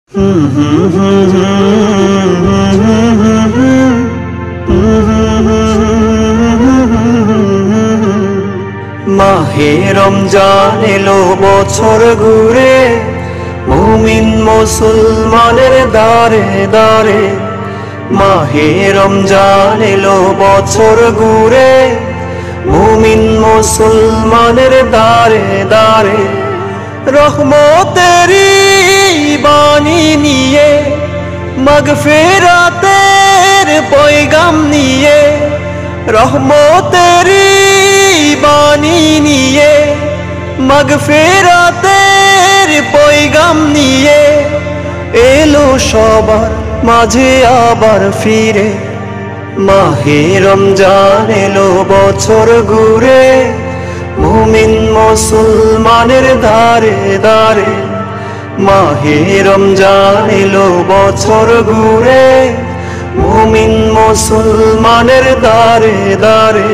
মাহে রমজান এলো বছর ঘুরে, মুমিন মুসলমানের দারে দারে। মাহে রমজান এলো বছর ঘুরে, মুমিন মুসলমানের দারে দারে। রহমতেরি বাণী নিয়ে, মাগফিরাতের পয়গাম নিয়ে, রহমতেরি বাণী নিয়ে, মাগফিরাতের পয়গাম নিয়ে এলো সবার মাঝে আবার ফিরে। মাহে রমজান এলো বছর ঘুরে, মুমিন মুসলমানের দারে দারে। মাহে রমজান এলো বছর ঘুরে, মুমিন মুসলমানের দারে দারে।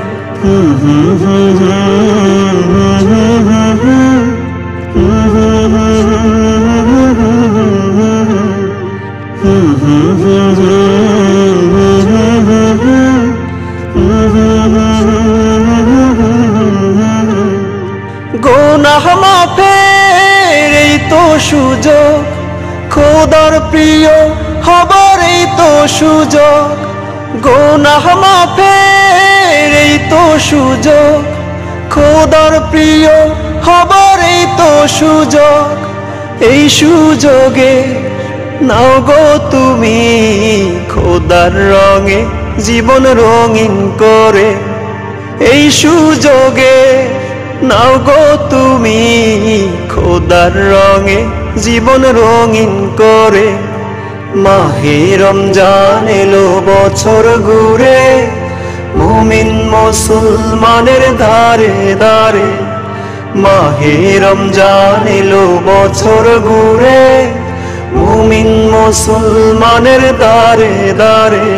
গুনাহ মাফের এই তো সুযোগ, খোদার প্রিয় হবার এই তো সুযোগ। গুনাহ মাফের এই তো সুযোগ, খোদার প্রিয় হবার এই তো সুযোগ। এই সুযোগে নাও গো তুমি খোদার রঙে জীবন রঙিন করে। এই সুযোগে নাও গো তুমি খোদার রঙে জীবন রঙিন করে। মাহে রমজান এলো বছর ঘুরে, মুমিন মুসলমানের দারে দারে। মাহে রমজান এলো বছর ঘুরে, মুমিন মুসলমানের দারে দারে।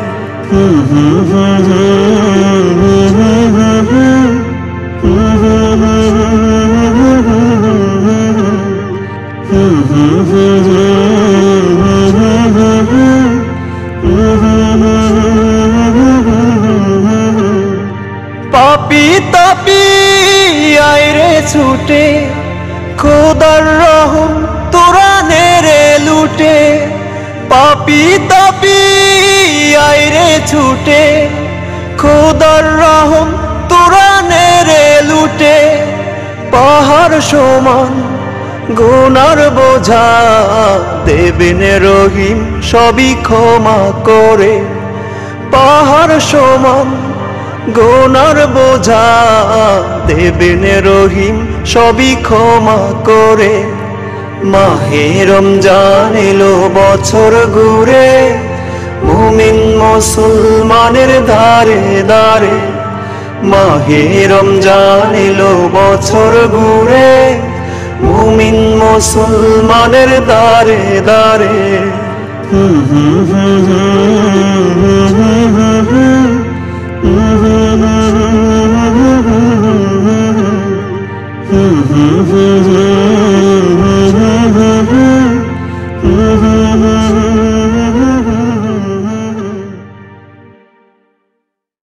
পাপি তাপি আইরে ছুটে, খোদার রহম তোরা নেরে লুটে। পাপি তাপি আইরে ছুটে, খোদার রহম তোরা নেরে লুটে। পাহাড় সমান গুনার বোঝা দেবেন রহিম সবই ক্ষমা করে। পাহাড় সমান গুনার বোঝা দেবেন রহিম সবই ক্ষমা করে। মাহে রমজান এলো বছর ঘুরে, মুমিন মুসলমানের দারে দারে। মাহে রমজান এলো বছর ঘুরে, মুমিন মুসলমানের দারে দারে।